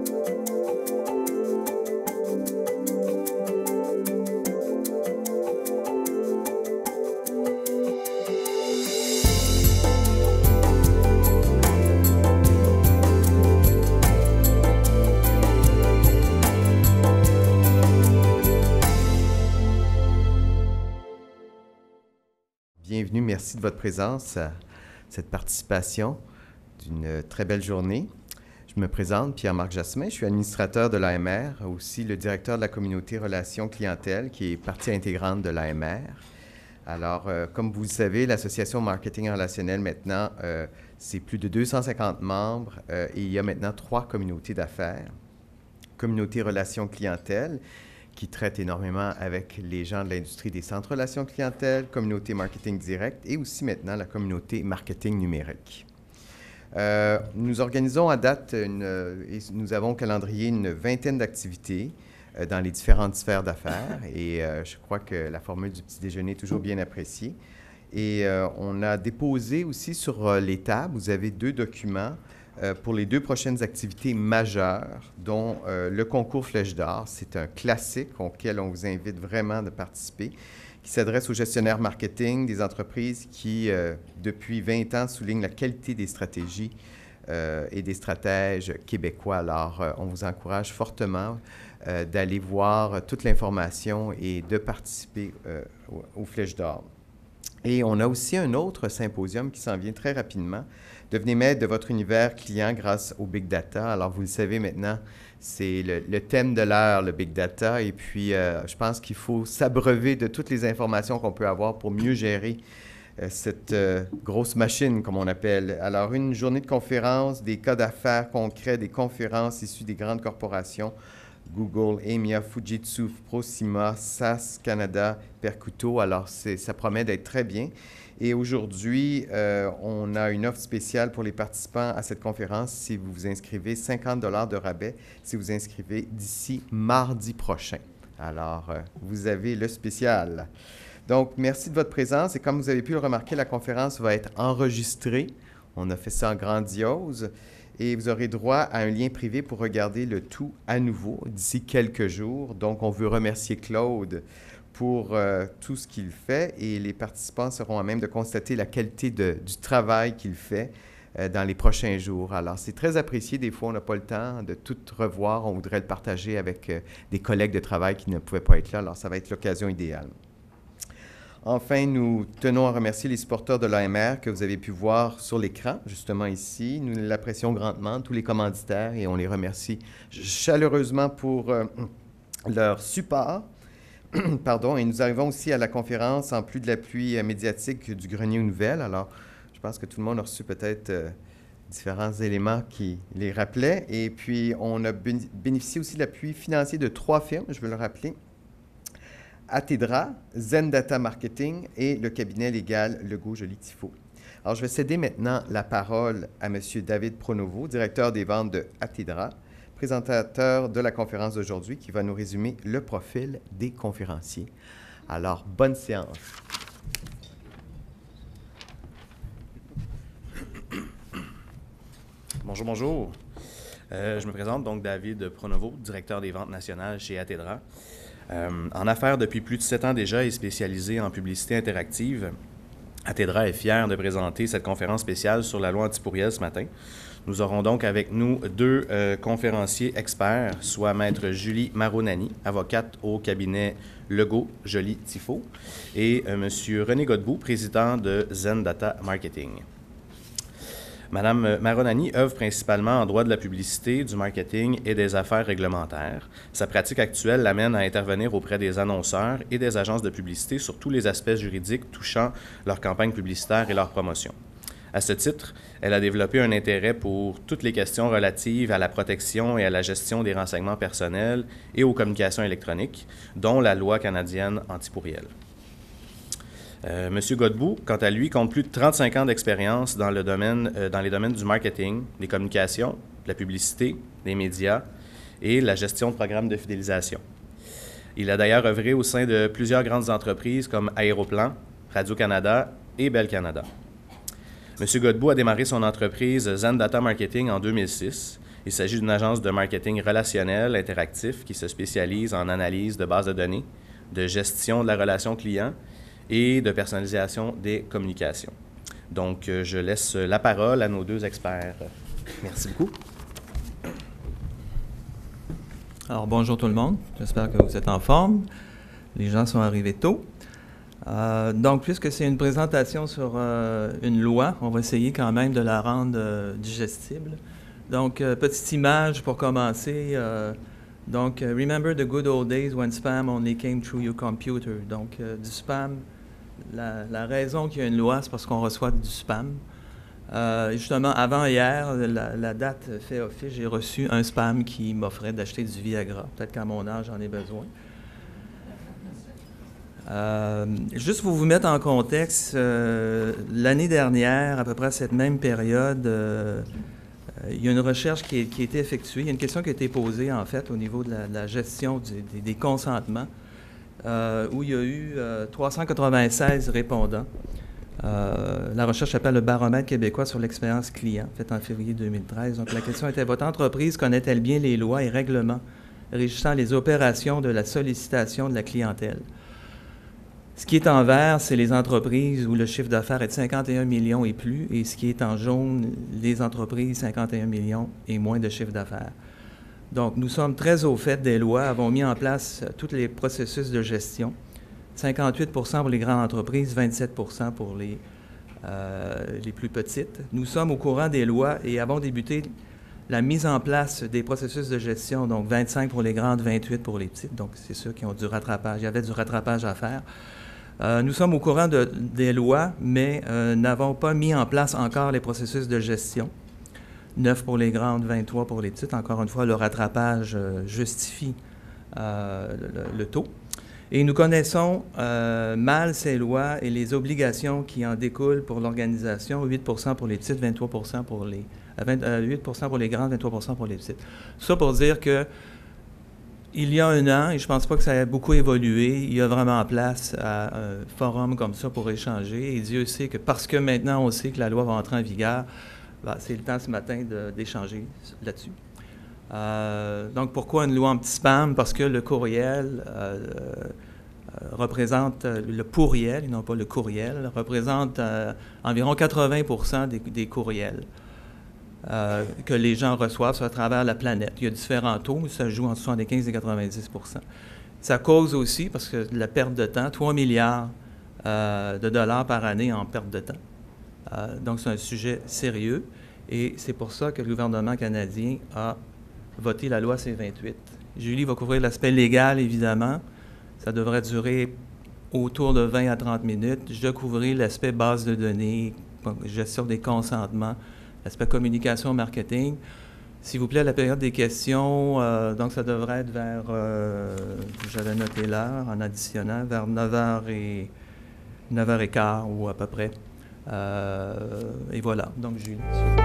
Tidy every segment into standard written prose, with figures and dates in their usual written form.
Bienvenue, merci de votre présence à cette participation d'une très belle journée. Je me présente, Pierre-Marc Jasmin, je suis administrateur de l'AMR, aussi le directeur de la communauté Relations Clientèle, qui est partie intégrante de l'AMR. Alors, comme vous le savez, l'association Marketing Relationnel, maintenant, c'est plus de 250 membres et il y a maintenant 3 communautés d'affaires. Communauté Relations Clientèle, qui traite énormément avec les gens de l'industrie des centres relations clientèle, communauté marketing direct et aussi maintenant la communauté marketing numérique. Nous organisons à date, et nous avons au calendrier une vingtaine d'activités dans les différentes sphères d'affaires et je crois que la formule du petit déjeuner est toujours bien appréciée. Et on a déposé aussi sur les tables, vous avez 2 documents pour les 2 prochaines activités majeures, dont le concours Flèche d'Or. C'est un classique auquel on vous invite vraiment de participer, qui s'adresse aux gestionnaires marketing des entreprises qui, depuis 20 ans, soulignent la qualité des stratégies et des stratèges québécois. Alors, on vous encourage fortement d'aller voir toute l'information et de participer aux Flèches d'Or. Et on a aussi un autre symposium qui s'en vient très rapidement. Devenez maître de votre univers client grâce au Big Data. Alors, vous le savez maintenant, c'est le thème de l'heure, le Big Data. Et puis, je pense qu'il faut s'abreuver de toutes les informations qu'on peut avoir pour mieux gérer cette grosse machine, comme on appelle. Alors, une journée de conférence, des cas d'affaires concrets, des conférences issues des grandes corporations, Google, EMEA, Fujitsu, Proxima, SAS Canada, Percuto. Alors, ça promet d'être très bien. Et aujourd'hui, on a une offre spéciale pour les participants à cette conférence si vous vous inscrivez, 50 $ de rabais si vous inscrivez d'ici mardi prochain. Alors, vous avez le spécial. Donc, merci de votre présence. Et comme vous avez pu le remarquer, la conférence va être enregistrée. On a fait ça en grandiose. Et vous aurez droit à un lien privé pour regarder le tout à nouveau d'ici quelques jours. Donc, on veut remercier Claude pour tout ce qu'il fait et les participants seront à même de constater la qualité du travail qu'il fait dans les prochains jours. Alors, c'est très apprécié. Des fois, on n'a pas le temps de tout revoir. On voudrait le partager avec des collègues de travail qui ne pouvaient pas être là. Alors, ça va être l'occasion idéale. Enfin, nous tenons à remercier les supporters de l'AMR que vous avez pu voir sur l'écran, justement ici. Nous l'apprécions grandement, tous les commanditaires, et on les remercie chaleureusement pour leur support. Pardon, et nous arrivons aussi à la conférence en plus de l'appui médiatique du Grenier aux Nouvelles. Alors, je pense que tout le monde a reçu peut-être différents éléments qui les rappelaient. Et puis, on a bénéficié aussi de l'appui financier de 3 firmes, je veux le rappeler. Atedra, Zen Data Marketing et le cabinet légal Legault-Joly-Tifo. Alors, je vais céder maintenant la parole à M. David Pronovo, directeur des ventes de Atedra, présentateur de la conférence d'aujourd'hui, qui va nous résumer le profil des conférenciers. Alors, bonne séance. Bonjour, bonjour. Je me présente donc David Pronovo, directeur des ventes nationales chez Atedra. En affaires depuis plus de 7 ans déjà et spécialisé en publicité interactive, Atedra est fier de présenter cette conférence spéciale sur la loi antipourriel ce matin. Nous aurons donc avec nous 2 conférenciers experts, soit Maître Julie Maronani, avocate au cabinet Legault-Joly-Tifo, et M. René Godbout, président de Zen Data Marketing. Madame Maronani œuvre principalement en droit de la publicité, du marketing et des affaires réglementaires. Sa pratique actuelle l'amène à intervenir auprès des annonceurs et des agences de publicité sur tous les aspects juridiques touchant leur campagne publicitaire et leur promotion. À ce titre, elle a développé un intérêt pour toutes les questions relatives à la protection et à la gestion des renseignements personnels et aux communications électroniques, dont la loi canadienne antipourriel. M. Godbout, quant à lui, compte plus de 35 ans d'expérience dans les domaines du marketing, des communications, de la publicité, des médias et la gestion de programmes de fidélisation. Il a d'ailleurs œuvré au sein de plusieurs grandes entreprises comme Aéroplan, Radio-Canada et Bell Canada. M. Godbout a démarré son entreprise Zen Data Marketing en 2006. Il s'agit d'une agence de marketing relationnel interactif qui se spécialise en analyse de bases de données, de gestion de la relation client et de personnalisation des communications. Donc, je laisse la parole à nos deux experts. Merci beaucoup. Alors, bonjour tout le monde. J'espère que vous êtes en forme. Les gens sont arrivés tôt. Donc, puisque c'est une présentation sur une loi, on va essayer quand même de la rendre digestible. Donc, petite image pour commencer. Donc, remember the good old days when spam only came through your computer. Donc, du spam, la raison qu'il y a une loi, c'est parce qu'on reçoit du spam. Justement, avant hier, la date fait office, j'ai reçu un spam qui m'offrait d'acheter du Viagra. Peut-être qu'à mon âge, j'en ai besoin. Juste pour vous mettre en contexte, l'année dernière, à peu près à cette même période, il y a une recherche qui a été effectuée. Il y a une question qui a été posée, en fait, au niveau de la gestion des consentements, où il y a eu 396 répondants. La recherche s'appelle le baromètre québécois sur l'expérience client, faite en février 2013. Donc, la question était, votre entreprise connaît-elle bien les lois et règlements régissant les opérations de la sollicitation de la clientèle? Ce qui est en vert, c'est les entreprises où le chiffre d'affaires est de 51 millions et plus, et ce qui est en jaune, les entreprises 51 millions et moins de chiffre d'affaires. Donc, nous sommes très au fait des lois, avons mis en place tous les processus de gestion. 58 pour les grandes entreprises, 27 pour les plus petites. Nous sommes au courant des lois et avons débuté la mise en place des processus de gestion, donc 25 pour les grandes, 28 pour les petites. Donc, c'est ceux qui ont du rattrapage. Il y avait du rattrapage à faire. Nous sommes au courant des lois, mais n'avons pas mis en place encore les processus de gestion. 9 pour les grandes, 23 pour les petites. Encore une fois, le rattrapage justifie le taux. Et nous connaissons mal ces lois et les obligations qui en découlent pour l'organisation. 8 pour les petites, 23 pour les... 8 pour les grandes, 23 pour les petites. Ça pour dire que il y a un an, et je ne pense pas que ça ait beaucoup évolué, il y a vraiment place à un forum comme ça pour échanger. Et Dieu sait que parce que maintenant on sait que la loi va entrer en vigueur, c'est le temps ce matin d'échanger là-dessus. Donc, pourquoi une loi anti-spam? Parce que le courriel représente, le pourriel, et non pas le courriel, représente environ 80% des courriels que les gens reçoivent à travers la planète. Il y a différents taux, mais ça joue entre 75 et 90%. Ça cause aussi, parce que la perte de temps, 3 milliards de dollars par année en perte de temps. Donc, c'est un sujet sérieux, et c'est pour ça que le gouvernement canadien a voté la loi C-28. Julie va couvrir l'aspect légal, évidemment. Ça devrait durer autour de 20 à 30 minutes. Je couvrirai l'aspect base de données, gestion des consentements, l'aspect communication, marketing. S'il vous plaît, la période des questions, donc ça devrait être vers, j'avais noté l'heure en additionnant, vers 9h15 ou à peu près. Et voilà, donc Julie.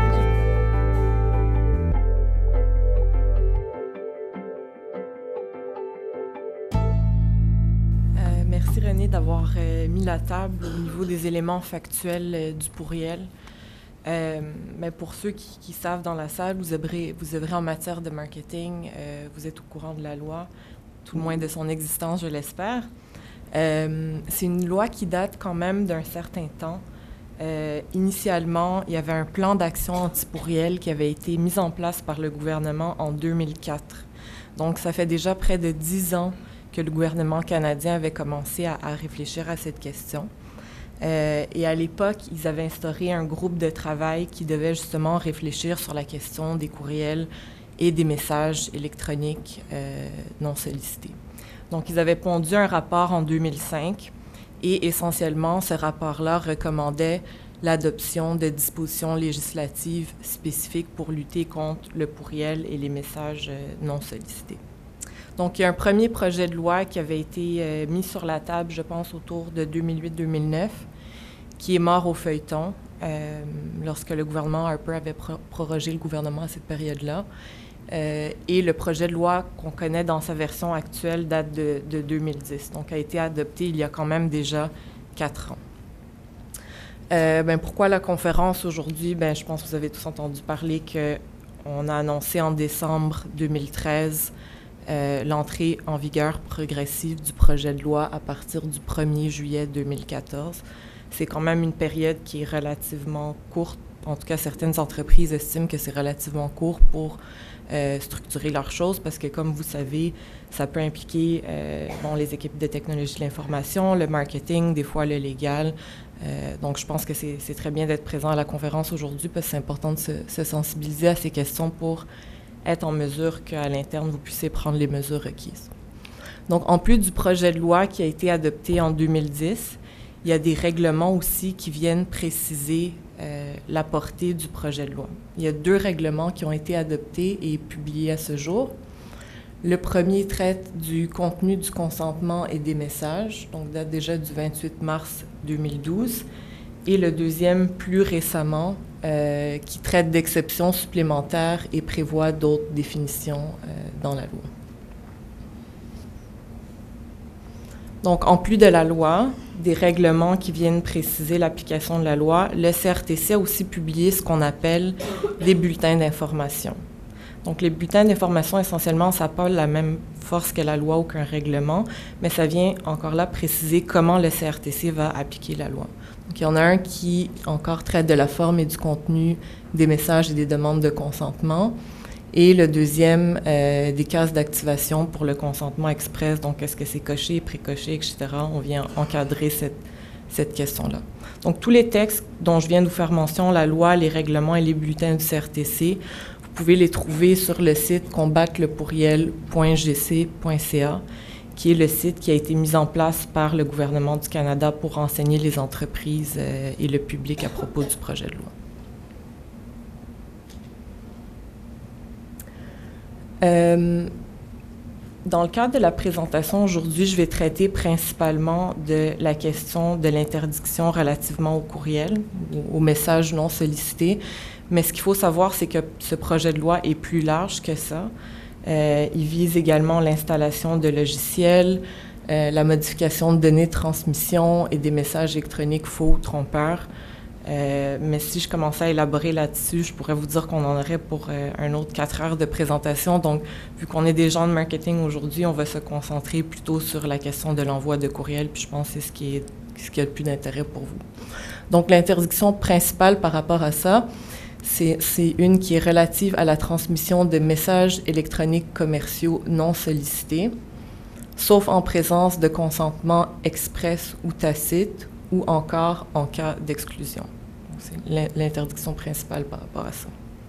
Merci René d'avoir mis la table au niveau des éléments factuels du pourriel. Mais pour ceux qui savent dans la salle, vous œuvrez en matière de marketing, vous êtes au courant de la loi, tout le moins de son existence, je l'espère. C'est une loi qui date quand même d'un certain temps. Initialement, il y avait un plan d'action anti-pourriel qui avait été mis en place par le gouvernement en 2004. Donc, ça fait déjà près de 10 ans que le gouvernement canadien avait commencé à réfléchir à cette question. Et à l'époque, ils avaient instauré un groupe de travail qui devait justement réfléchir sur la question des courriels et des messages électroniques non sollicités. Donc, ils avaient pondu un rapport en 2005 et essentiellement, ce rapport-là recommandait l'adoption de dispositions législatives spécifiques pour lutter contre le pourriel et les messages non sollicités. Donc, il y a un premier projet de loi qui avait été mis sur la table, je pense, autour de 2008-2009, qui est mort au feuilleton lorsque le gouvernement Harper avait prorogé le gouvernement à cette période-là. Et le projet de loi qu'on connaît dans sa version actuelle date de 2010, donc a été adopté il y a quand même déjà 4 ans. Pourquoi la conférence aujourd'hui? Je pense que vous avez tous entendu parler on a annoncé en décembre 2013 l'entrée en vigueur progressive du projet de loi à partir du 1er juillet 2014. C'est quand même une période qui est relativement courte. En tout cas, certaines entreprises estiment que c'est relativement court pour structurer leurs choses parce que, comme vous savez, ça peut impliquer les équipes de technologie de l'information, le marketing, des fois le légal. Donc, je pense que c'est très bien d'être présent à la conférence aujourd'hui parce que c'est important de se sensibiliser à ces questions pour être en mesure qu'à l'interne, vous puissiez prendre les mesures requises. Donc, en plus du projet de loi qui a été adopté en 2010, il y a des règlements aussi qui viennent préciser la portée du projet de loi. Il y a 2 règlements qui ont été adoptés et publiés à ce jour. Le premier traite du contenu du consentement et des messages, donc date déjà du 28 mars 2012. Et le deuxième, plus récemment, qui traite d'exceptions supplémentaires et prévoit d'autres définitions dans la loi. Donc, en plus de la loi, des règlements qui viennent préciser l'application de la loi, le CRTC a aussi publié ce qu'on appelle des bulletins d'information. Donc, les bulletins d'information, essentiellement, ça n'a pas la même force que la loi ou qu'un règlement, mais ça vient encore là préciser comment le CRTC va appliquer la loi. Donc, il y en a un qui encore traite de la forme et du contenu des messages et des demandes de consentement. Et le deuxième, des cases d'activation pour le consentement express. Donc, est-ce que c'est coché, pré-coché, etc. On vient encadrer cette question-là. Donc, tous les textes dont je viens de vous faire mention, la loi, les règlements et les bulletins du CRTC, vous pouvez les trouver sur le site combatlepourriel.gc.ca, qui est le site qui a été mis en place par le gouvernement du Canada pour renseigner les entreprises et le public à propos du projet de loi. Dans le cadre de la présentation aujourd'hui, je vais traiter principalement de la question de l'interdiction relativement au courriel, aux messages non sollicités. Mais ce qu'il faut savoir, c'est que ce projet de loi est plus large que ça. Il vise également l'installation de logiciels, la modification de données de transmission et des messages électroniques faux ou trompeurs. Mais si je commençais à élaborer là-dessus, je pourrais vous dire qu'on en aurait pour un autre 4 heures de présentation. Donc, vu qu'on est des gens de marketing aujourd'hui, on va se concentrer plutôt sur la question de l'envoi de courriel, puis je pense que c'est ce qui a le plus d'intérêt pour vous. Donc, l'interdiction principale par rapport à ça, c'est une qui est relative à la transmission de messages électroniques commerciaux non sollicités, sauf en présence de consentement express ou tacite, ou encore en cas d'exclusion. C'est l'interdiction principale par rapport à ça.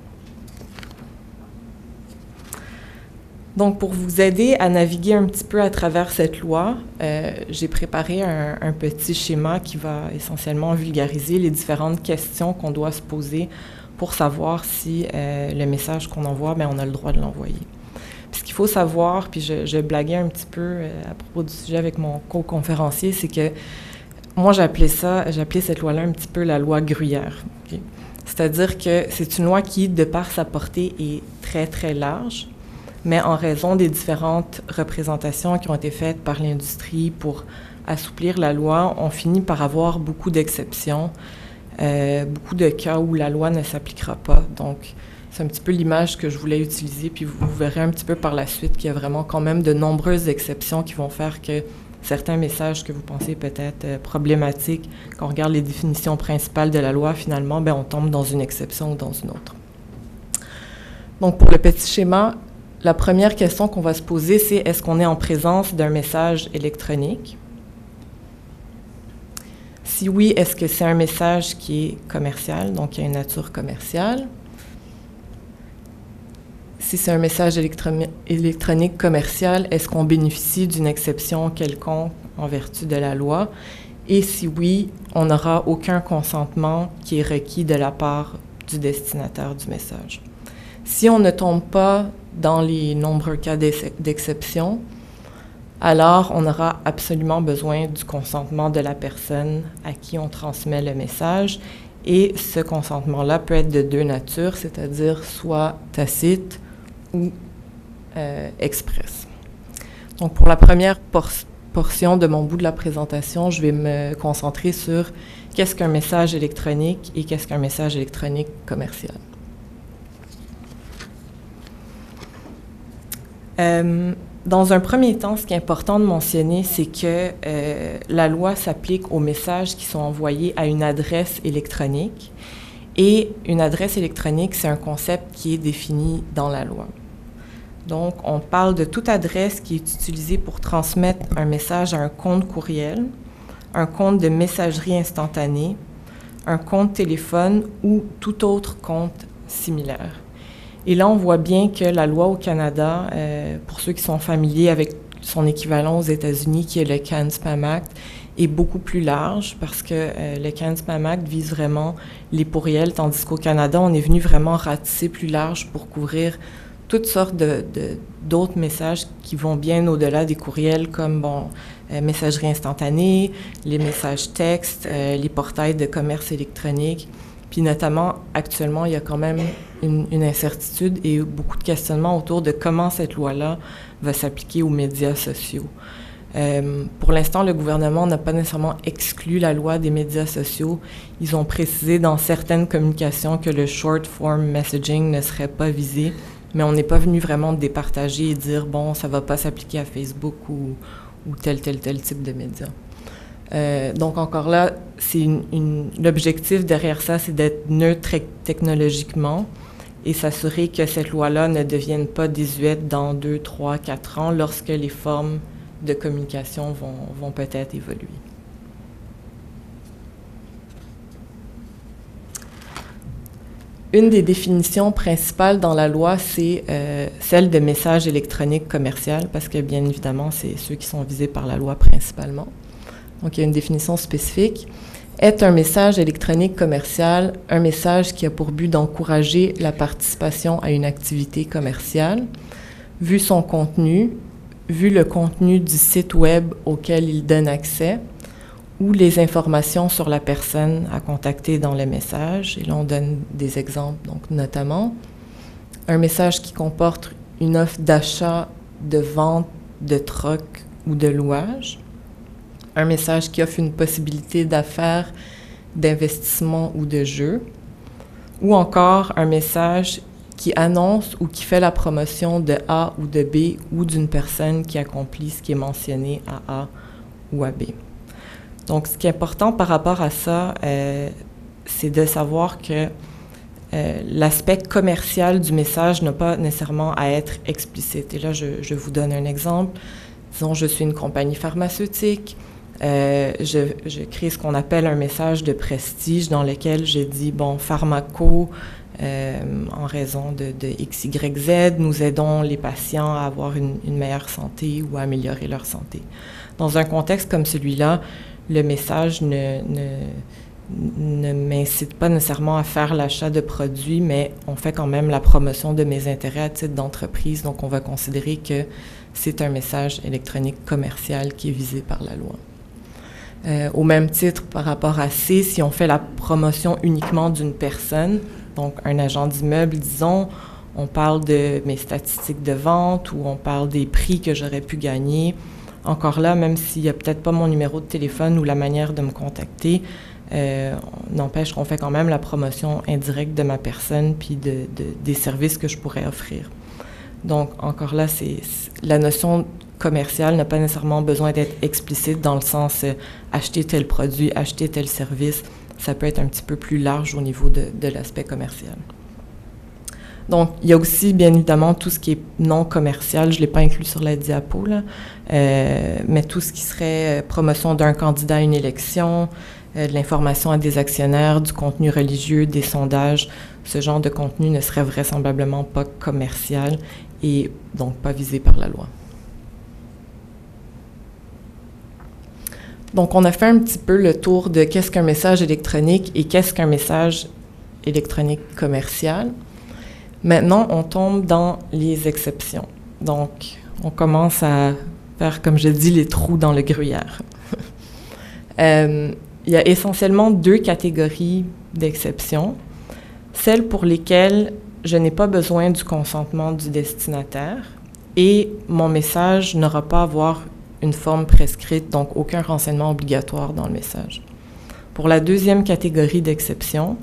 Donc, pour vous aider à naviguer un petit peu à travers cette loi, j'ai préparé un petit schéma qui va essentiellement vulgariser les différentes questions qu'on doit se poser pour savoir si le message qu'on envoie, on a le droit de l'envoyer. Puis ce qu'il faut savoir, puis je blaguais un petit peu à propos du sujet avec mon co-conférencier, c'est que moi, j'appelais cette loi-là un petit peu la loi Gruyère. Okay? C'est-à-dire que c'est une loi qui, de par sa portée, est très, très large, mais en raison des différentes représentations qui ont été faites par l'industrie pour assouplir la loi, on finit par avoir beaucoup d'exceptions, beaucoup de cas où la loi ne s'appliquera pas. Donc, c'est un petit peu l'image que je voulais utiliser, puis vous verrez un petit peu par la suite qu'il y a vraiment quand même de nombreuses exceptions qui vont faire que certains messages que vous pensez peut-être problématiques, quand on regarde les définitions principales de la loi, finalement, on tombe dans une exception ou dans une autre. Donc, pour le petit schéma, la première question qu'on va se poser, c'est est-ce qu'on est en présence d'un message électronique? Si oui, est-ce que c'est un message qui est commercial, donc qui a une nature commerciale? Si c'est un message électronique commercial, est-ce qu'on bénéficie d'une exception quelconque en vertu de la loi? Et si oui, on n'aura aucun consentement qui est requis de la part du destinataire du message. Si on ne tombe pas dans les nombreux cas d'exception, alors on aura absolument besoin du consentement de la personne à qui on transmet le message. Et ce consentement-là peut être de 2 natures, c'est-à-dire soit tacite ou express. Donc, pour la première portion de mon bout de la présentation, je vais me concentrer sur qu'est-ce qu'un message électronique et qu'est-ce qu'un message électronique commercial. Dans un premier temps, ce qui est important de mentionner, c'est que la loi s'applique aux messages qui sont envoyés à une adresse électronique. Et une adresse électronique, c'est un concept qui est défini dans la loi. Donc, on parle de toute adresse qui est utilisée pour transmettre un message à un compte courriel, un compte de messagerie instantanée, un compte téléphone ou tout autre compte similaire. Et là, on voit bien que la loi au Canada, pour ceux qui sont familiers avec son équivalent aux États-Unis, qui est le CAN-SPAM Act, est beaucoup plus large parce que le CAN-SPAM Act vise vraiment les pourriels, tandis qu'au Canada, on est venu vraiment ratisser plus large pour couvrir toutes sortes d'autres messages qui vont bien au-delà des courriels, comme messagerie instantanée, les messages textes, les portails de commerce électronique. Puis notamment, actuellement, il y a quand même une incertitude et beaucoup de questionnements autour de comment cette loi-là va s'appliquer aux médias sociaux. Pour l'instant, le gouvernement n'a pas nécessairement exclu la loi des médias sociaux. Ils ont précisé dans certaines communications que le short-form messaging ne serait pas visé, mais on n'est pas venu vraiment départager et dire, bon, ça ne va pas s'appliquer à Facebook ou tel type de médias. Donc encore là, l'objectif derrière ça, c'est d'être neutre technologiquement et s'assurer que cette loi-là ne devienne pas désuète dans 2, 3, 4 ans lorsque les formes de communication vont peut-être évoluer. Une des définitions principales dans la loi, c'est celle de message électronique commercial, parce que bien évidemment, c'est ceux qui sont visés par la loi principalement. Donc, il y a une définition spécifique. Est un message électronique commercial un message qui a pour but d'encourager la participation à une activité commerciale, vu son contenu, vu le contenu du site web auquel il donne accès, ou les informations sur la personne à contacter dans le message. Et là, on donne des exemples, donc notamment un message qui comporte une offre d'achat, de vente, de troc ou de louage, un message qui offre une possibilité d'affaires, d'investissement ou de jeu, ou encore un message qui annonce ou qui fait la promotion de A ou de B ou d'une personne qui accomplit ce qui est mentionné à A ou à B. Donc, ce qui est important par rapport à ça, c'est de savoir que l'aspect commercial du message n'a pas nécessairement à être explicite. Et là, je vous donne un exemple. Disons, je suis une compagnie pharmaceutique. Je crée ce qu'on appelle un message de prestige dans lequel je dis, bon, pharmaco, en raison de X, Y, Z, nous aidons les patients à avoir une meilleure santé ou à améliorer leur santé. Dans un contexte comme celui-là, le message ne m'incite pas nécessairement à faire l'achat de produits, mais on fait quand même la promotion de mes intérêts à titre d'entreprise, donc on va considérer que c'est un message électronique commercial qui est visé par la loi. Au même titre, par rapport à C, si on fait la promotion uniquement d'une personne, donc un agent d'immeuble, disons, on parle de mes statistiques de vente ou on parle des prix que j'aurais pu gagner. Encore là, même s'il n'y a peut-être pas mon numéro de téléphone ou la manière de me contacter, n'empêche qu'on fait quand même la promotion indirecte de ma personne puis des services que je pourrais offrir. Donc, encore là, la notion commerciale n'a pas nécessairement besoin d'être explicite dans le sens acheter tel produit, acheter tel service. Ça peut être un petit peu plus large au niveau de l'aspect commercial. Donc, il y a aussi, bien évidemment, tout ce qui est non commercial. Je ne l'ai pas inclus sur la diapo, là, mais tout ce qui serait promotion d'un candidat à une élection, de l'information à des actionnaires, du contenu religieux, des sondages. Ce genre de contenu ne serait vraisemblablement pas commercial et donc pas visé par la loi. Donc, on a fait un petit peu le tour de qu'est-ce qu'un message électronique et qu'est-ce qu'un message électronique commercial. Maintenant, on tombe dans les exceptions. Donc, on commence à faire, comme je dis, les trous dans le gruyère. Il y a essentiellement 2 catégories d'exceptions. Celles pour lesquelles je n'ai pas besoin du consentement du destinataire et mon message n'aura pas à avoir une forme prescrite, donc aucun renseignement obligatoire dans le message. Pour la 2e catégorie d'exception,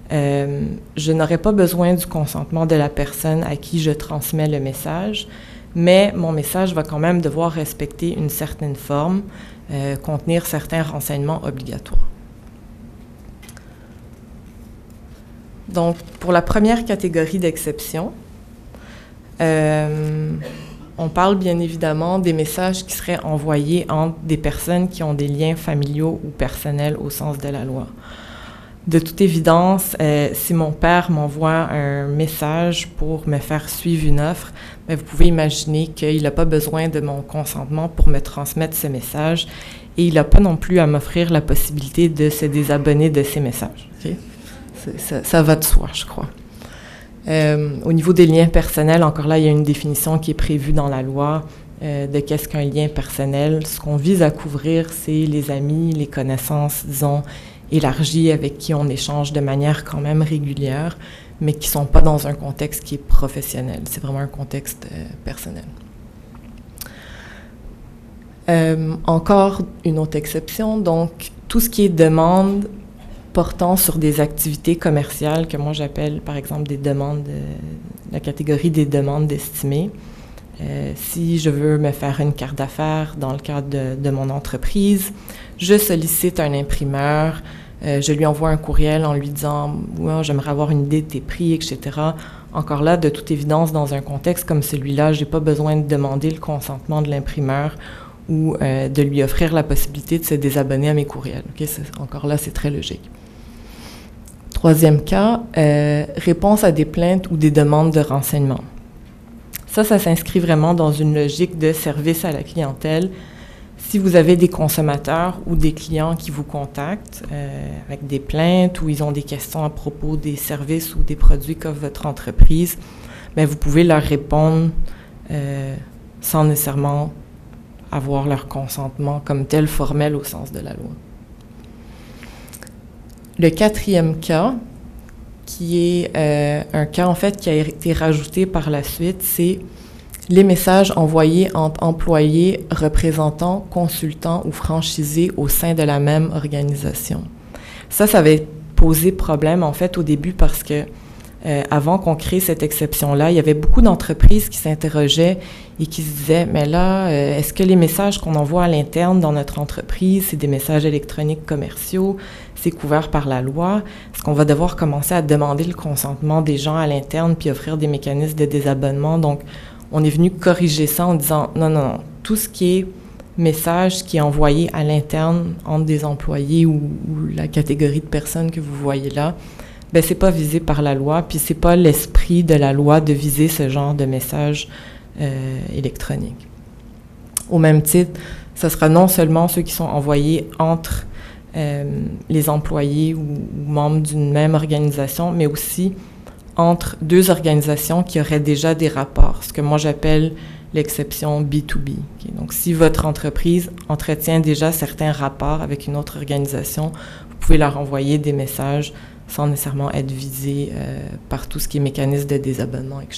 je n'aurai pas besoin du consentement de la personne à qui je transmets le message, mais mon message va quand même devoir respecter une certaine forme, contenir certains renseignements obligatoires. Donc, pour la première catégorie d'exception, on parle bien évidemment des messages qui seraient envoyés entre des personnes qui ont des liens familiaux ou personnels au sens de la loi. De toute évidence, si mon père m'envoie un message pour me faire suivre une offre, bien, vous pouvez imaginer qu'il n'a pas besoin de mon consentement pour me transmettre ce message et il n'a pas non plus à m'offrir la possibilité de se désabonner de ces messages. Okay? Ça va de soi, je crois. Au niveau des liens personnels, encore là, il y a une définition qui est prévue dans la loi de qu'est-ce qu'un lien personnel. Ce qu'on vise à couvrir, c'est les amis, les connaissances, disons, élargies avec qui on échange de manière quand même régulière, mais qui ne sont pas dans un contexte qui est professionnel. C'est vraiment un contexte personnel. Encore une autre exception, donc tout ce qui est demande portant sur des activités commerciales que moi j'appelle par exemple des demandes, la catégorie des demandes estimées. Si je veux me faire une carte d'affaires dans le cadre de mon entreprise, je sollicite un imprimeur, je lui envoie un courriel en lui disant « ouais, j'aimerais avoir une idée de tes prix, etc. » Encore là, de toute évidence, dans un contexte comme celui-là, je n'ai pas besoin de demander le consentement de l'imprimeur ou de lui offrir la possibilité de se désabonner à mes courriels. Okay? Encore là, c'est très logique. Troisième cas, réponse à des plaintes ou des demandes de renseignements. Ça s'inscrit vraiment dans une logique de service à la clientèle. Si vous avez des consommateurs ou des clients qui vous contactent avec des plaintes ou ils ont des questions à propos des services ou des produits qu'offre votre entreprise, bien, vous pouvez leur répondre sans nécessairement avoir leur consentement comme tel formel au sens de la loi. Le quatrième cas, qui est un cas en fait qui a été rajouté par la suite, c'est les messages envoyés entre employés, représentants, consultants ou franchisés au sein de la même organisation. Ça avait posé problème en fait au début parce que avant qu'on crée cette exception-là, il y avait beaucoup d'entreprises qui s'interrogeaient et qui se disaient « mais là, est-ce que les messages qu'on envoie à l'interne dans notre entreprise, c'est des messages électroniques commerciaux, c'est couvert par la loi? Est-ce qu'on va devoir commencer à demander le consentement des gens à l'interne puis offrir des mécanismes de désabonnement? » Donc, on est venu corriger ça en disant « non, tout ce qui est message qui est envoyé à l'interne entre des employés ou la catégorie de personnes que vous voyez là, bien, c'est pas visé par la loi, puis c'est pas l'esprit de la loi de viser ce genre de message électronique. Au même titre, ce sera non seulement ceux qui sont envoyés entre les employés ou membres d'une même organisation, mais aussi entre deux organisations qui auraient déjà des rapports, ce que moi j'appelle l'exception B2B. Okay? Donc, si votre entreprise entretient déjà certains rapports avec une autre organisation, vous pouvez leur envoyer des messages sans nécessairement être visé par tout ce qui est mécanisme de désabonnement, etc.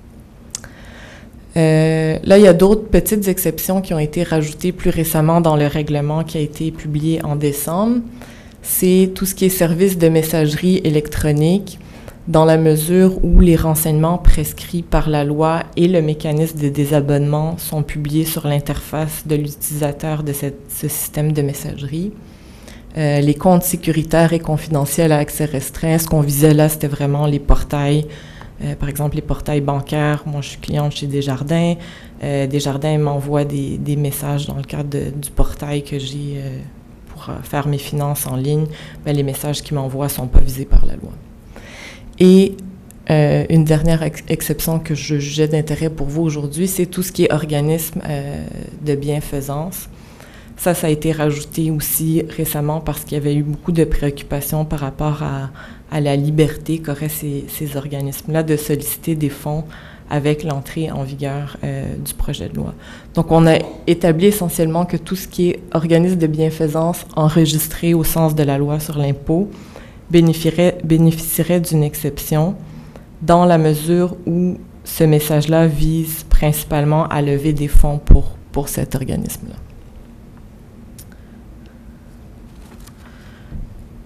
Là, il y a d'autres petites exceptions qui ont été rajoutées plus récemment dans le règlement qui a été publié en décembre. C'est tout ce qui est service de messagerie électronique, dans la mesure où les renseignements prescrits par la loi et le mécanisme de désabonnement sont publiés sur l'interface de l'utilisateur de ce système de messagerie. Les comptes sécuritaires et confidentiels à accès restreint, ce qu'on visait là, c'était vraiment les portails, par exemple les portails bancaires. Moi, je suis cliente chez Desjardins. Desjardins m'envoie des messages dans le cadre du portail que j'ai pour faire mes finances en ligne. Bien, les messages qu'ils m'envoient ne sont pas visés par la loi. Et une dernière exception que je jugeais d'intérêt pour vous aujourd'hui, c'est tout ce qui est organisme de bienfaisance. Ça a été rajouté aussi récemment parce qu'il y avait eu beaucoup de préoccupations par rapport à la liberté qu'auraient ces organismes-là de solliciter des fonds avec l'entrée en vigueur du projet de loi. Donc, on a établi essentiellement que tout ce qui est organisme de bienfaisance enregistré au sens de la loi sur l'impôt bénéficierait d'une exception dans la mesure où ce message-là vise principalement à lever des fonds pour cet organisme-là.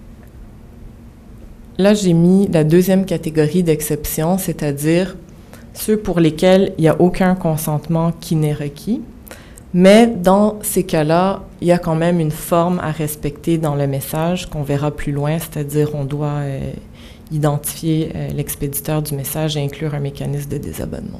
Là, j'ai mis la deuxième catégorie d'exception, c'est-à-dire ceux pour lesquels il n'y a aucun consentement qui n'est requis. Mais dans ces cas-là, il y a quand même une forme à respecter dans le message qu'on verra plus loin, c'est-à-dire on doit identifier l'expéditeur du message et inclure un mécanisme de désabonnement.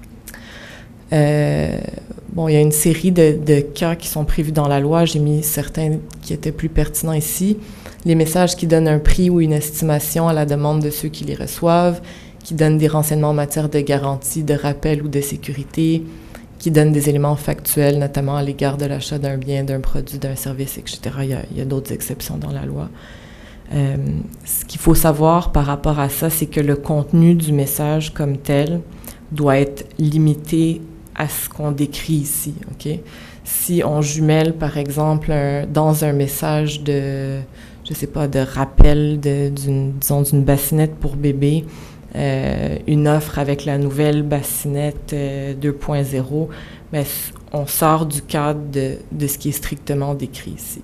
Bon, il y a une série de cas qui sont prévus dans la loi. J'ai mis certains qui étaient plus pertinents ici. Les messages qui donnent un prix ou une estimation à la demande de ceux qui les reçoivent, qui donnent des renseignements en matière de garantie, de rappel ou de sécurité, qui donnent des éléments factuels, notamment à l'égard de l'achat d'un bien, d'un produit, d'un service, etc. Il y a d'autres exceptions dans la loi. Ce qu'il faut savoir par rapport à ça, c'est que le contenu du message comme tel doit être limité à ce qu'on décrit ici. Okay? Si on jumelle, par exemple, dans un message de, je sais pas, de rappel d'une bassinette pour bébé, une offre avec la nouvelle bassinette 2.0, mais on sort du cadre de ce qui est strictement décrit ici.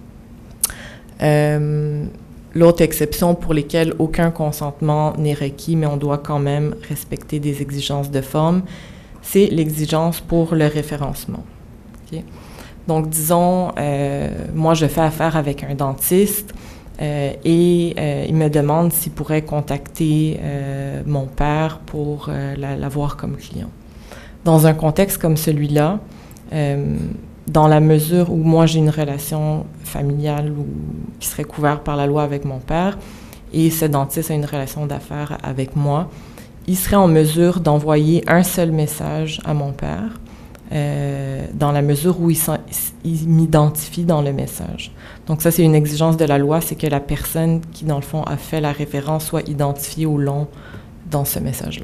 L'autre exception pour lesquelles aucun consentement n'est requis, mais on doit quand même respecter des exigences de forme, c'est l'exigence pour le référencement. Okay? Donc, disons, moi, je fais affaire avec un dentiste et il me demande s'il pourrait contacter mon père pour l'avoir comme client. Dans un contexte comme celui-là, dans la mesure où moi j'ai une relation familiale qui serait couverte par la loi avec mon père et ce dentiste a une relation d'affaires avec moi, il serait en mesure d'envoyer un seul message à mon père dans la mesure où il m'identifie dans le message. Donc ça, c'est une exigence de la loi, c'est que la personne qui, dans le fond, a fait la référence soit identifiée au long dans ce message-là.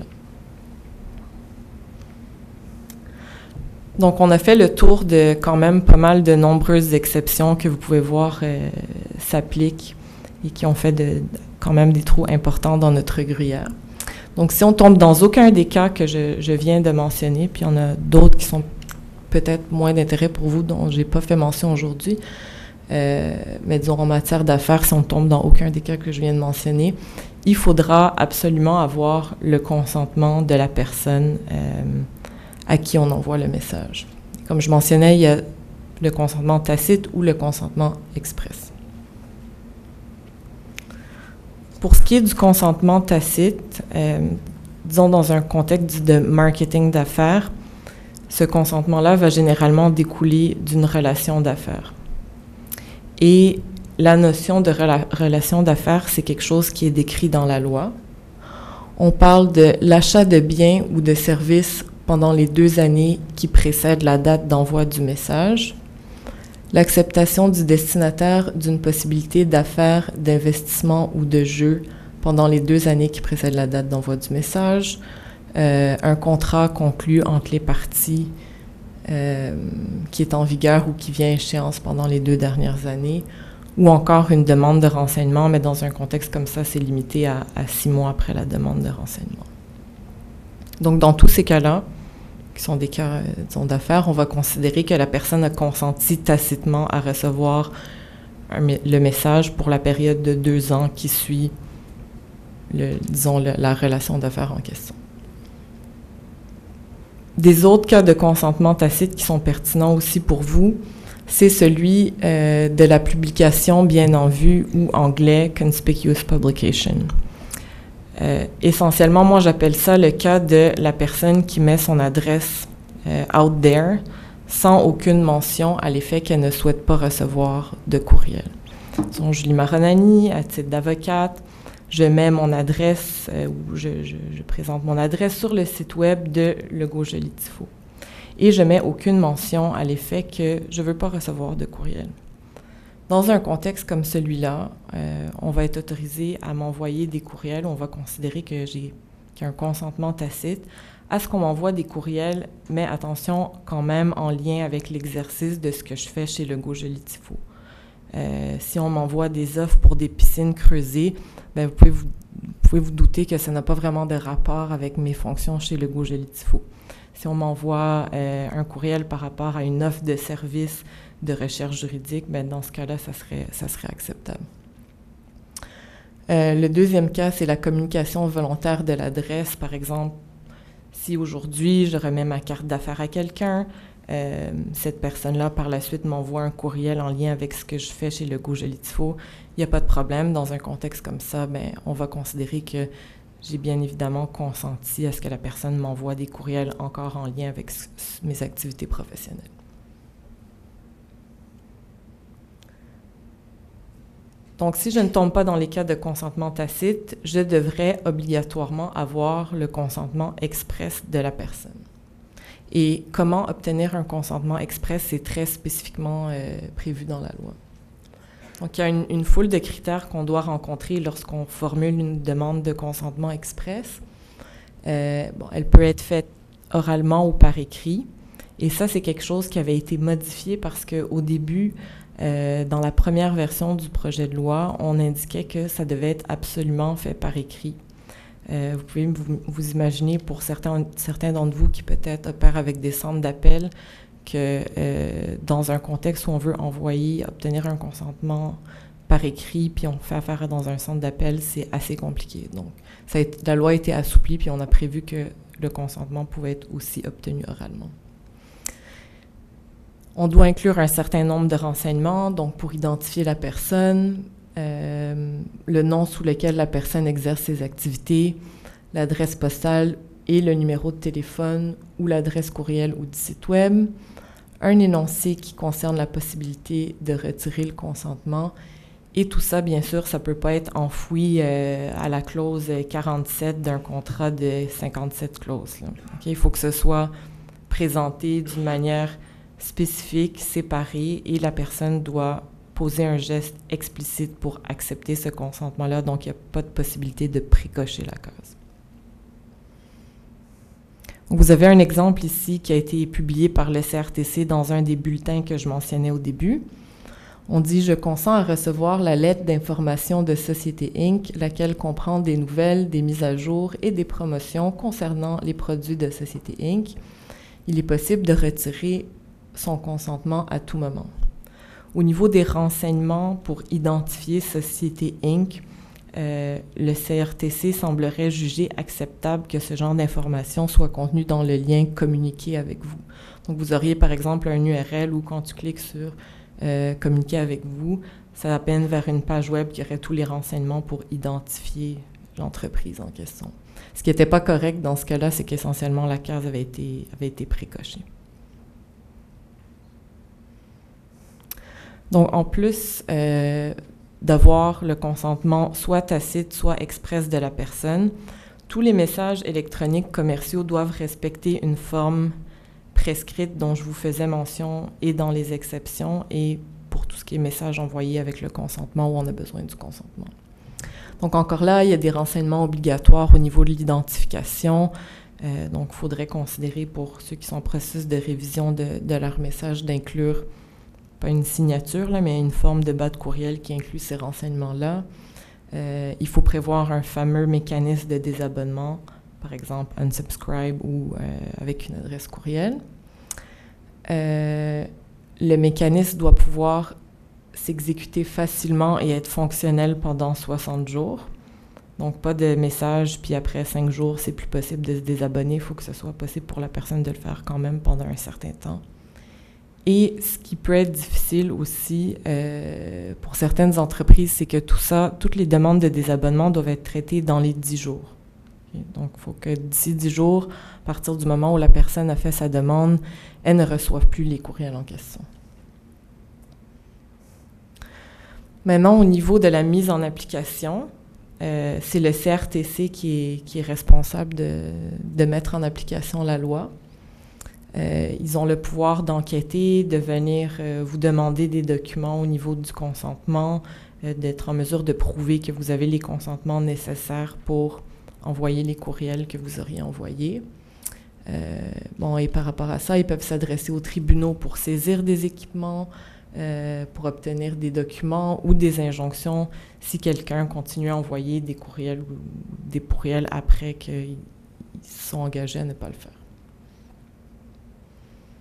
Donc, on a fait le tour de quand même pas mal de nombreuses exceptions que vous pouvez voir s'appliquent et qui ont fait quand même des trous importants dans notre gruyère. Donc, si on tombe dans aucun des cas que je viens de mentionner, puis il y en a d'autres qui sont peut-être moins d'intérêt pour vous, dont je n'ai pas fait mention aujourd'hui, mais disons en matière d'affaires, si on tombe dans aucun des cas que je viens de mentionner, il faudra absolument avoir le consentement de la personne à qui on envoie le message. Comme je mentionnais, il y a le consentement tacite ou le consentement express. Pour ce qui est du consentement tacite, disons dans un contexte de marketing d'affaires, ce consentement-là va généralement découler d'une relation d'affaires. Et la notion de relation d'affaires, c'est quelque chose qui est décrit dans la loi. On parle de l'achat de biens ou de services pendant les 2 années qui précèdent la date d'envoi du message, l'acceptation du destinataire d'une possibilité d'affaires, d'investissement ou de jeu pendant les 2 années qui précèdent la date d'envoi du message, un contrat conclu entre les parties qui est en vigueur ou qui vient à échéance pendant les 2 dernières années, ou encore une demande de renseignement, mais dans un contexte comme ça, c'est limité à 6 mois après la demande de renseignement. Donc, dans tous ces cas-là, qui sont des cas, disons, d'affaires, on va considérer que la personne a consenti tacitement à recevoir le message pour la période de 2 ans qui suit, la relation d'affaires en question. Des autres cas de consentement tacite qui sont pertinents aussi pour vous, c'est celui de la publication bien en vue ou anglais « conspicuous publication ». Essentiellement, moi, j'appelle ça le cas de la personne qui met son adresse out there sans aucune mention à l'effet qu'elle ne souhaite pas recevoir de courriel. Donc, Julie Maronani, à titre d'avocate, je mets mon adresse, ou je présente mon adresse sur le site web de Legault Joly Tifo. Et je mets aucune mention à l'effet que je ne veux pas recevoir de courriel. Dans un contexte comme celui-là, on va être autorisé à m'envoyer des courriels. On va considérer qu'il y a un consentement tacite à ce qu'on m'envoie des courriels, mais attention quand même en lien avec l'exercice de ce que je fais chez Legault Joly Tifo. Si on m'envoie des offres pour des piscines creusées, bien, vous pouvez vous douter que ça n'a pas vraiment de rapport avec mes fonctions chez Legault Joly Tifo. Si on m'envoie un courriel par rapport à une offre de service de recherche juridique, bien, dans ce cas-là, ça serait acceptable. Le deuxième cas, c'est la communication volontaire de l'adresse. Par exemple, Si aujourd'hui, je remets ma carte d'affaires à quelqu'un, cette personne-là, par la suite, m'envoie un courriel en lien avec ce que je fais chez Legault Joly Tifo, il n'y a pas de problème. Dans un contexte comme ça, on va considérer que j'ai bien évidemment consenti à ce que la personne m'envoie des courriels encore en lien avec mes activités professionnelles. Donc, si je ne tombe pas dans les cas de consentement tacite, je devrais obligatoirement avoir le consentement express de la personne. Et comment obtenir un consentement express, c'est très spécifiquement prévu dans la loi. Donc, il y a une foule de critères qu'on doit rencontrer lorsqu'on formule une demande de consentement express. Elle peut être faite oralement ou par écrit. Et ça, c'est quelque chose qui avait été modifié parce qu'au début, dans la première version du projet de loi, on indiquait que ça devait être absolument fait par écrit. Vous pouvez vous imaginer, pour certains d'entre vous qui peut-être opèrent avec des centres d'appel, que dans un contexte où on veut obtenir un consentement par écrit, puis on fait affaire dans un centre d'appel, c'est assez compliqué. Donc, la loi a été assouplie, puis on a prévu que le consentement pouvait être aussi obtenu oralement. On doit inclure un certain nombre de renseignements, donc pour identifier la personne, le nom sous lequel la personne exerce ses activités, l'adresse postale et le numéro de téléphone ou l'adresse courriel ou du site web, un énoncé qui concerne la possibilité de retirer le consentement. Et tout ça, bien sûr, ça ne peut pas être enfoui à la clause 47 d'un contrat de 57 clauses. Okay? Il faut que ce soit présenté d'une manière spécifique, séparée, et la personne doit poser un geste explicite pour accepter ce consentement-là. Donc, il n'y a pas de possibilité de précocher la case. Vous avez un exemple ici qui a été publié par le CRTC dans un des bulletins que je mentionnais au début. On dit « Je consens à recevoir la lettre d'information de Société Inc., laquelle comprend des nouvelles, des mises à jour et des promotions concernant les produits de Société Inc. Il est possible de retirer son consentement à tout moment. » Au niveau des renseignements pour identifier Société Inc., le CRTC semblerait juger acceptable que ce genre d'informations soit contenu dans le lien communiqué avec vous. Donc, vous auriez par exemple un URL où quand tu cliques sur communiquer avec vous, ça appelle vers une page web qui aurait tous les renseignements pour identifier l'entreprise en question. Ce qui n'était pas correct dans ce cas-là, c'est qu'essentiellement la case avait été précochée. Donc, en plus d'avoir le consentement soit tacite, soit express de la personne, tous les messages électroniques commerciaux doivent respecter une forme prescrite dont je vous faisais mention et dans les exceptions et pour tout ce qui est message envoyé avec le consentement où on a besoin du consentement. Donc, encore là, il y a des renseignements obligatoires au niveau de l'identification. Donc, il faudrait considérer pour ceux qui sont en processus de révision de leur message d'inclure pas une signature, là, mais une forme de bas de courriel qui inclut ces renseignements-là. Il faut prévoir un fameux mécanisme de désabonnement, par exemple unsubscribe ou avec une adresse courriel. Le mécanisme doit pouvoir s'exécuter facilement et être fonctionnel pendant 60 jours. Donc, pas de message, puis après 5 jours, c'est plus possible de se désabonner. Il faut que ce soit possible pour la personne de le faire quand même pendant un certain temps. Et ce qui peut être difficile aussi pour certaines entreprises, c'est que toutes les demandes de désabonnement doivent être traitées dans les 10 jours. Okay? Donc, il faut que d'ici 10 jours, à partir du moment où la personne a fait sa demande, elle ne reçoive plus les courriels en question. Maintenant, au niveau de la mise en application, c'est le CRTC qui est responsable de mettre en application la loi. Ils ont le pouvoir d'enquêter, de venir vous demander des documents au niveau du consentement, d'être en mesure de prouver que vous avez les consentements nécessaires pour envoyer les courriels que vous auriez envoyés. Et par rapport à ça, ils peuvent s'adresser aux tribunaux pour saisir des équipements, pour obtenir des documents ou des injonctions si quelqu'un continue à envoyer des courriels ou des pourriels après qu'ils sont engagés à ne pas le faire.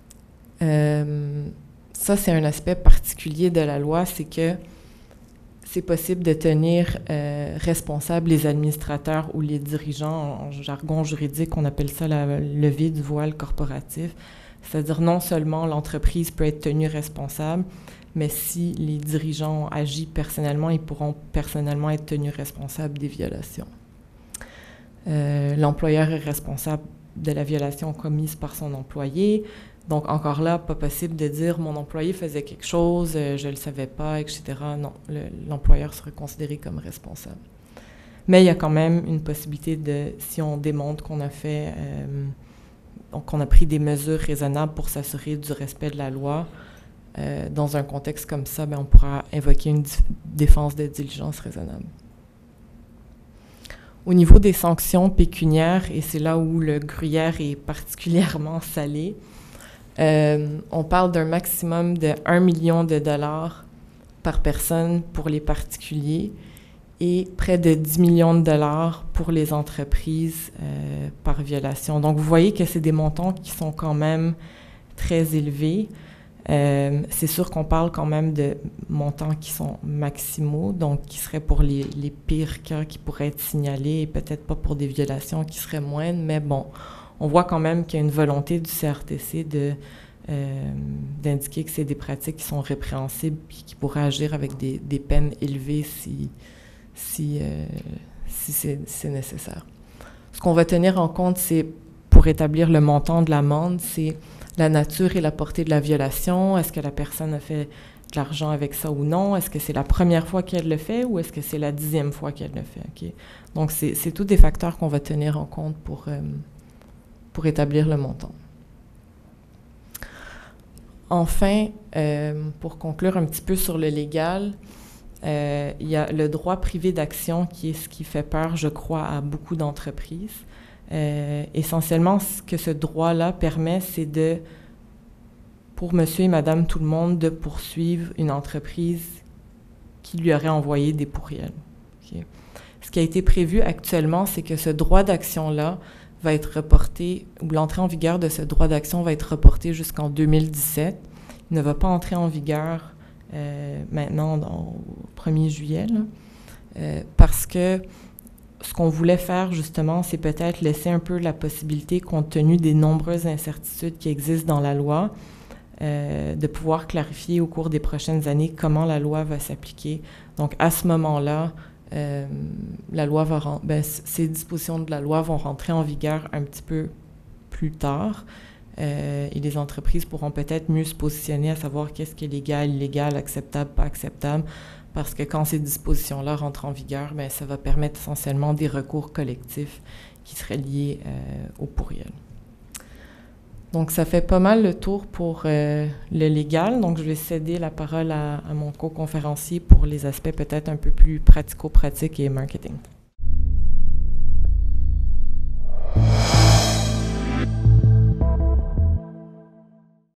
Ça, c'est un aspect particulier de la loi, c'est que c'est possible de tenir responsables les administrateurs ou les dirigeants. En jargon juridique, on appelle ça la levée du voile corporatif. C'est-à-dire non seulement l'entreprise peut être tenue responsable, mais si les dirigeants ont agi personnellement, ils pourront personnellement être tenus responsables des violations. L'employeur est responsable de la violation commise par son employé. Donc, encore là, pas possible de dire « mon employé faisait quelque chose, je ne le savais pas, etc. » Non, l'employeur serait considéré comme responsable. Mais il y a quand même une possibilité de, si on démontre qu'on a fait, qu'on a pris des mesures raisonnables pour s'assurer du respect de la loi, dans un contexte comme ça, bien, on pourra invoquer une défense de diligence raisonnable. Au niveau des sanctions pécuniaires, et c'est là où le gruyère est particulièrement salé, on parle d'un maximum de 1 million de dollars par personne pour les particuliers et près de 10 millions de dollars pour les entreprises par violation. Donc, vous voyez que c'est des montants qui sont quand même très élevés. C'est sûr qu'on parle quand même de montants qui sont maximaux, donc qui seraient pour les pires cas qui pourraient être signalés et peut-être pas pour des violations qui seraient moindres, mais bon, on voit quand même qu'il y a une volonté du CRTC d'indiquer que c'est des pratiques qui sont répréhensibles et qui pourraient agir avec des peines élevées si c'est nécessaire. Ce qu'on va tenir en compte, c'est, pour établir le montant de l'amende, c'est la nature et la portée de la violation. Est-ce que la personne a fait de l'argent avec ça ou non? Est-ce que c'est la première fois qu'elle le fait ou est-ce que c'est la 10e fois qu'elle le fait? Okay? Donc, c'est tous des facteurs qu'on va tenir en compte pour établir le montant. Enfin, pour conclure un petit peu sur le légal, il y a le droit privé d'action qui est ce qui fait peur, je crois, à beaucoup d'entreprises. Essentiellement, ce que ce droit-là permet, c'est pour monsieur et madame tout le monde, de poursuivre une entreprise qui lui aurait envoyé des pourriels. Okay? Ce qui a été prévu actuellement, c'est que ce droit d'action-là va être reporté, ou l'entrée en vigueur de ce droit d'action va être reportée jusqu'en 2017. Il ne va pas entrer en vigueur maintenant au 1er juillet, là, parce que ce qu'on voulait faire, justement, c'est peut-être laisser un peu la possibilité, compte tenu des nombreuses incertitudes qui existent dans la loi, de pouvoir clarifier au cours des prochaines années comment la loi va s'appliquer. Donc, à ce moment-là, la loi ces dispositions de la loi vont rentrer en vigueur un petit peu plus tard et les entreprises pourront peut-être mieux se positionner à savoir qu'est-ce qui est légal, illégal, acceptable, pas acceptable, parce que quand ces dispositions-là rentrent en vigueur, bien, ça va permettre essentiellement des recours collectifs qui seraient liés au pourriel. Donc, ça fait pas mal le tour pour le légal. Donc, je vais céder la parole à mon co-conférencier pour les aspects peut-être un peu plus pratico-pratiques et marketing.